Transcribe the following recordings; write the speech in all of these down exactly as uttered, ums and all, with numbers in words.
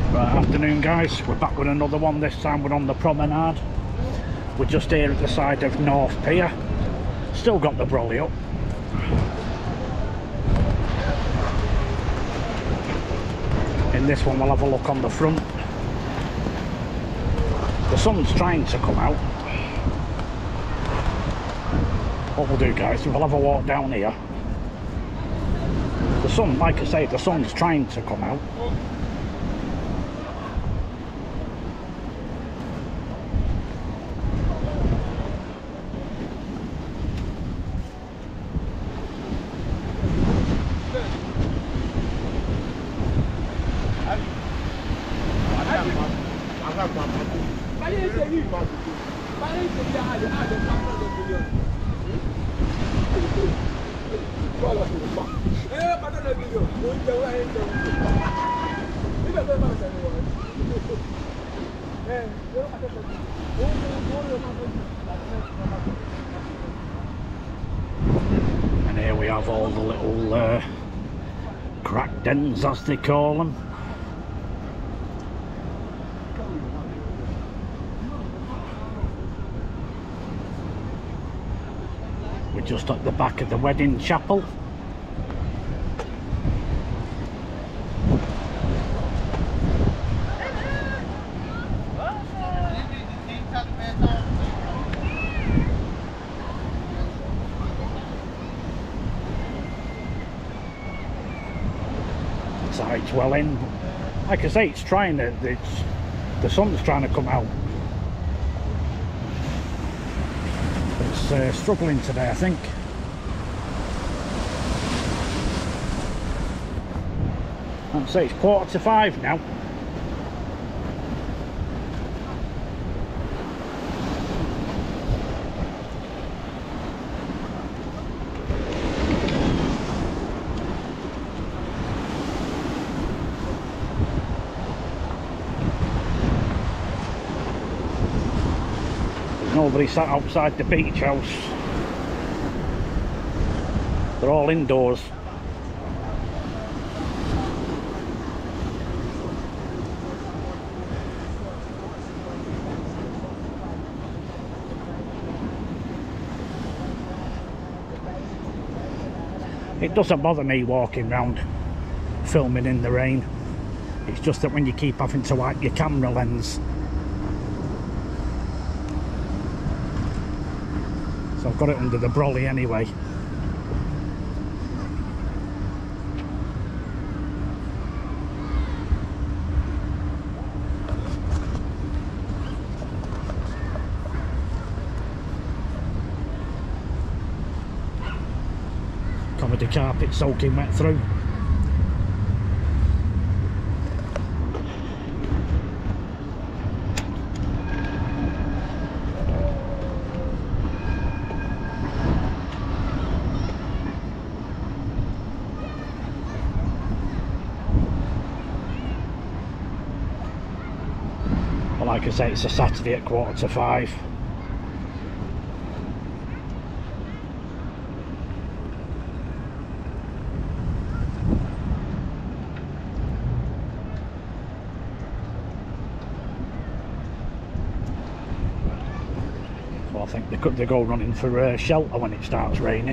Right, afternoon guys, we're back with another one. This time we're on the promenade. We're just here at the side of North Pier. Still got the brolly up. In this one we'll have a look on the front. The sun's trying to come out. What we'll do guys, we'll have a walk down here. The sun, like I say, the sun's trying to come out. And here we have all the little uh, crack dens, as they call them. We're just at the back of the wedding chapel. Side's well in. Like I say, it's trying to, it's, the sun's trying to come out. It's uh, struggling today, I think. I'd say it's quarter to five now. Nobody sat outside the beach house. They're all indoors. It doesn't bother me walking round filming in the rain. It's just that when you keep having to wipe your camera lens. So I've got it under the brolly anyway. Comedy carpet soaking wet through. Like I say, it's a Saturday at quarter to five. So I think they could they go running for uh, shelter when it starts raining.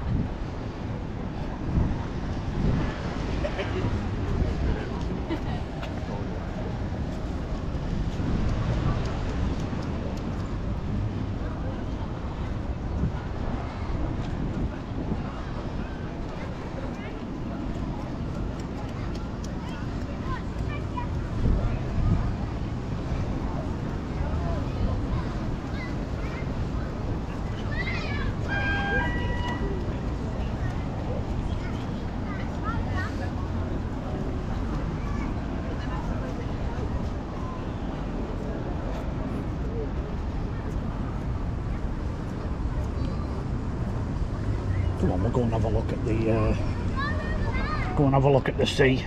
Come on, we'll go and have a look at the uh, go and have a look at the sea.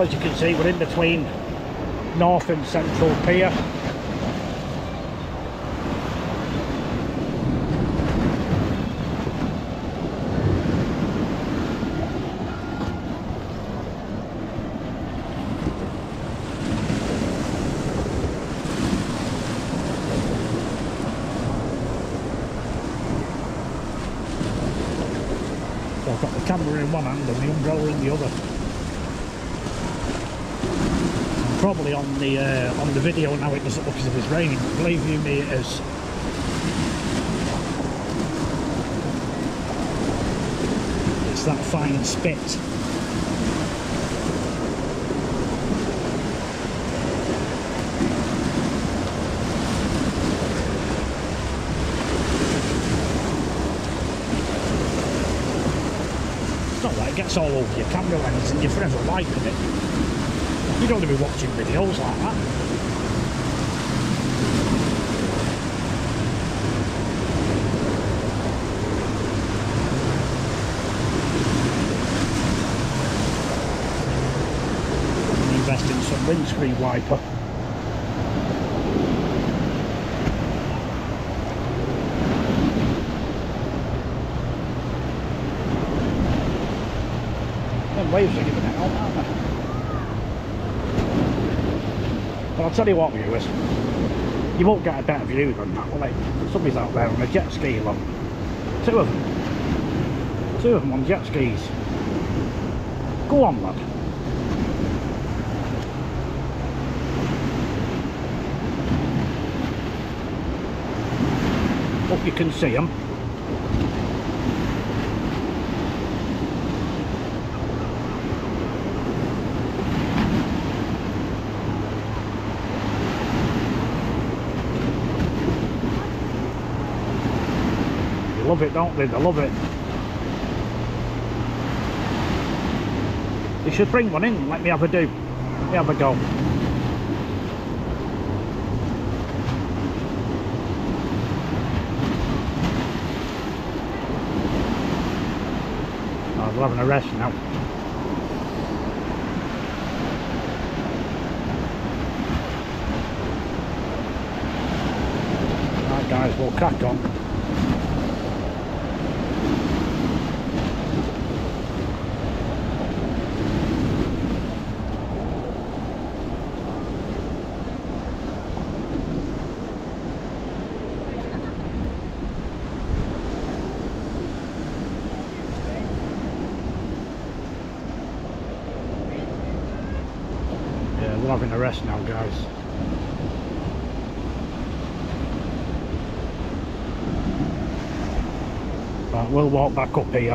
So as you can see, we're in between North and Central Pier. So I've got the camera in one hand and the umbrella in the other. And probably on the uh, on the video now it doesn't look as if it's raining, but believe you me, it is. It's that fine spit. It gets all over your camera lens and you're forever wiping it. You don't want to be watching videos like that. Invest in some windscreen wiper. Waves are giving it out, aren't they? But I'll tell you what, viewers, you won't get a better view than that, will they? Somebody's out there on a jet ski, look. Two of them. Two of them on jet skis. Go on, lad. Hope you can see them. Love it, don't they? They love it. You should bring one in and let me have a do. Let me have a go. Oh, we're having a rest now. Right guys, we'll crack on. We're having a rest now, guys. Right, we'll walk back up here.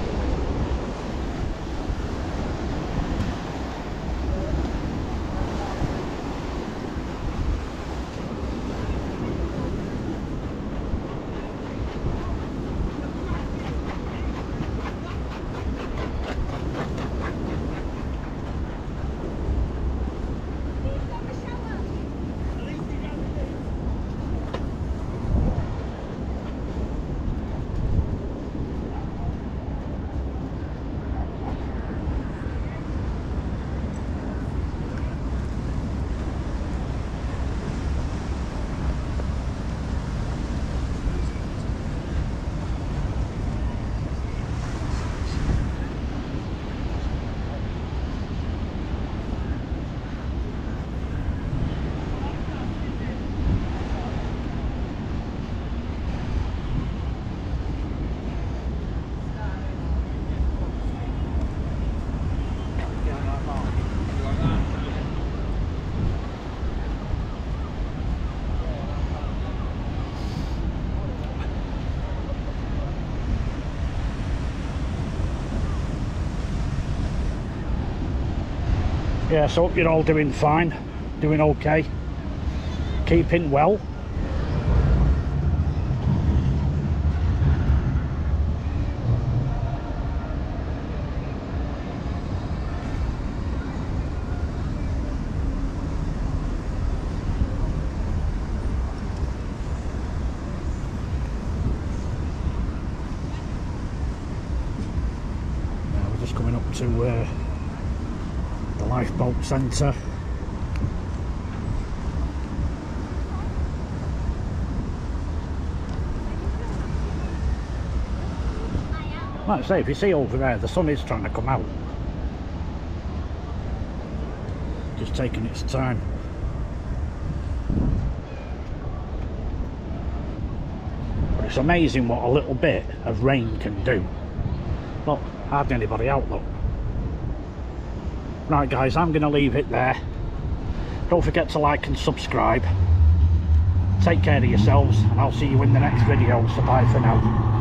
Yeah, so hope you're all doing fine, doing okay, keeping well. Now we're just coming up to uh, the lifeboat centre. Like I say, if you see over there, the sun is trying to come out. Just taking its time. But it's amazing what a little bit of rain can do. Look, hardly anybody out, look. Right guys, I'm going to leave it there. Don't forget to like and subscribe. Take care of yourselves, and I'll see you in the next video, so bye for now.